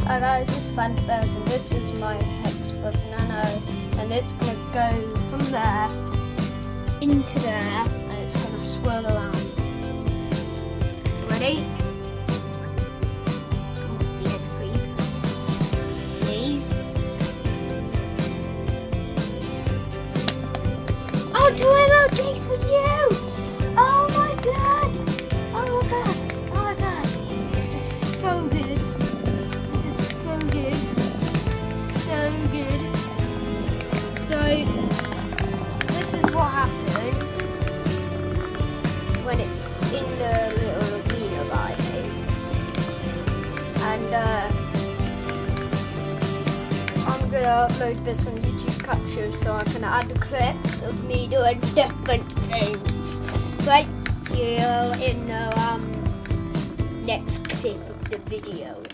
Hi guys, it's Fanfairs and this is my Hexbook Nano, and it's going to go from there into there and it's going to swirl around. Ready? Off the edge please. Please. I'll do MLG for you! Oh my god! Oh my god! Oh my god! This is so good! So this is what happens when it's in the little arena by me, and I'm gonna upload this on YouTube Capture so I can add clips of me doing different things. Right, see you in the next clip of the video.